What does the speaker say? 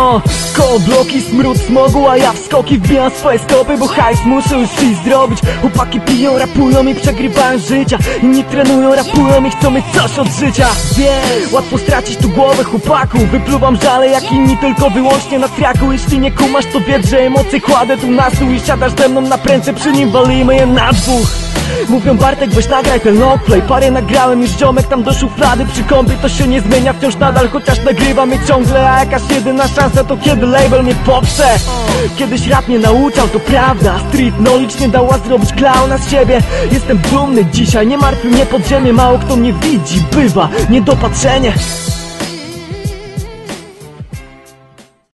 Koło bloki, smród smogu, a ja w skoki wbijam swoje skopy, bo hajs muszę już iść zrobić. Chłopaki piją, rapują i przegrywają życia. Inni trenują, rapują i chcą mieć coś od życia. Wiesz, łatwo stracić tu głowę, chłopaku. Wypluwam żale jak inni, tylko wyłącznie na traku. Jeśli nie kumasz, to wiedz, że emocje kładę tu na stół i siadasz ze mną na prędce, przy nim walimy je na dwóch. Mówią: Bartek, weź nagraj ten longplay. Parę nagrałem już, ziomek, tam do szuflady przy kąpie. To się nie zmienia wciąż nadal, chociaż nagrywam je ciągle. A jakaś jedyna szansa to kiedy label mnie poprze. Kiedyś rap mnie nauczał, to prawda. Street knowledge nie dała zrobić klauna z siebie. Jestem dumny dzisiaj, nie martwi mnie podziemie. Mało kto mnie widzi, bywa niedopatrzenie.